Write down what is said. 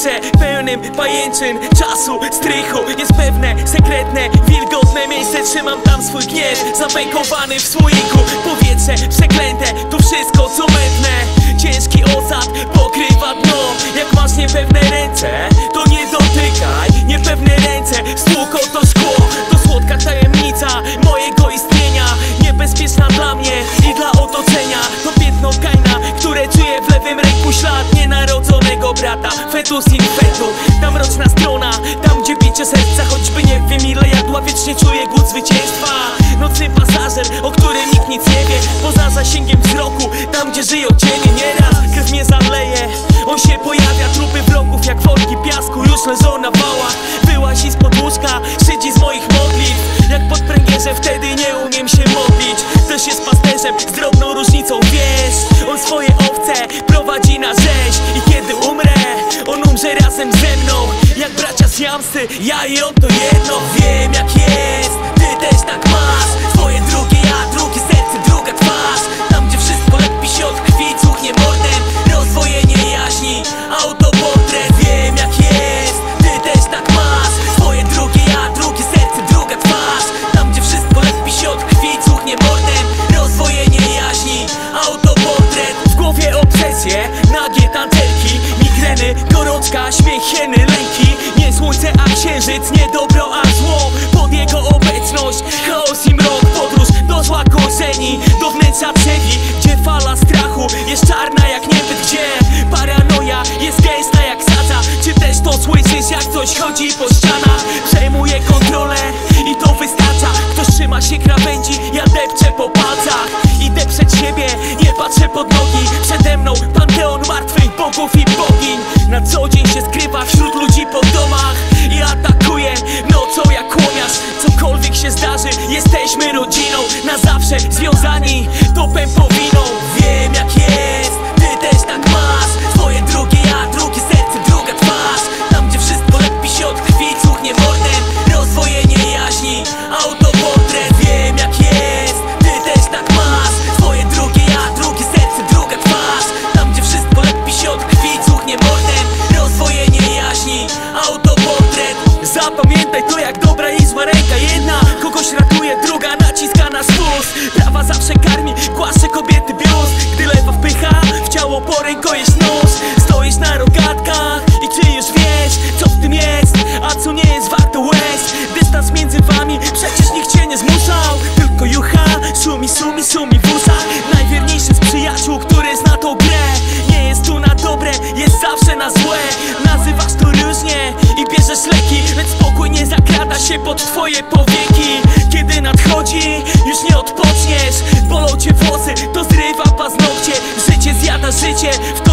powietrze pełnym pajęczyn czasu, strychu. Jest pewne, sekretne, wilgotne miejsce. Trzymam tam swój gniew zapękowany w słoiku. Powietrze przeklęte, to wszystko co mętne. Ciężki osad pokrywa dno. Jak masz niepewne ręce, to nie dotykaj. Niepewne ręce stłuką to szkło. To słodka tajemnica mojego istnienia, niebezpieczna dla mnie i dla otoczenia. To piętno Kaina, które czuję w lewym ręku. Ślad nienarodzonego brata, fetus in fetu. Ta mroczna strona, tam gdzie bicie serca. Choćby nie wiem ile jadła, wiecznie czuję głód zwycięstwa. Nocny pasażer, o którym nikt nic nie wie. Poza zasięgiem wzroku, tam gdzie żyją cienie. Nieraz krew mnie zaleje, on się pojawia. Trupy wrogów jak worki piasku już leżą na wałach. Wyłazi z podłóżka, szydzi z moich modlitw. Jak pod pręgierzem, wtedy nie umiem się modlić. Też jest pasterzem z drobną różnicą, wiesz. On swoje owce prowadzi na rzeź. I kiedy umrę, on umrze razem ze mną. Jak bracia siamscy, ja i on to jedno. Wiem jak jest, ty też tak masz. Swoje drugie ja, drugie serce, druga twarz. Tam gdzie wszystko lepi się od krwi, cuchnie mordem. Rozwojenie jaźni, autoportret. Wiem jak jest, ty też tak masz. Swoje drugie ja, drugie serce, druga twarz. Tam gdzie wszystko lepi się od krwi, cuchnie mordem. Rozwojenie jaźni, autoportret. W głowie obsesje, nagie tancerki, migreny, gorączka, śmiech, hieny, lęki. Nie słońce, a księżyc, nie dobro, a zło. Pod jego obecność, chaos i mrok. Podróż do zła korzeni, do wnętrza trzewi, gdzie fala strachu jest czarna jak niebyt. Gdzie paranoja jest gęsta jak sadza. Czy też to słyszysz, jak coś chodzi po ścianach? Przejmuję kontrolę i to wystarcza. Ktoś trzyma się krawędzi, ja depczę po palcach. Idę przed siebie, nie patrzę pod nogi. Przede mną panteon martwych bogów i bogiń. Na co dzień się skrywa wśród ludzi po domach i atakuje nocą jak chłomiarz. Cokolwiek się zdarzy, jesteśmy rodziną. Na zawsze związani topem powiną. Wiem jak jest, ty też tak masz. Swoje drugie ja, drugie serce, druga twarz. Tam gdzie wszystko lepi się od krwi, cuchnie mordem. Rozwojenie jaźni, autoportret. Wiem jak jest, ty też tak masz. Swoje drugie ja, drugie serce, druga twarz. Tam gdzie wszystko lepi się od krwi, cuchnie mordem. Rozwojenie jaźni, autoportret. Zapamiętaj to jak dobra i zła ręka jedna. Kogoś ratuje, druga naciska na spust. Prawa zawsze karmi, głaszcze kobiety biust. Gdy lewa wpycha w ciało po rękojeść nóż. Stoisz na rogatkach i czy już wiesz, co w tym jest, a co nie jest warte łez. Dystans między wami, przecież nikt cię nie zmuszał. Tylko jucha, szumi w uszach. Najwierniejszy z przyjaciół, który zna tą grę. Nie jest tu na dobre, jest zawsze na złe. Nazywasz to różnie i bierzesz leki, lecz spokój nie zakrada się pod twoje powieki. Kiedy nadchodzi, już nie odpoczniesz. Bolą cię włosy, to zrywa paznokcie. Życie zjada życie, w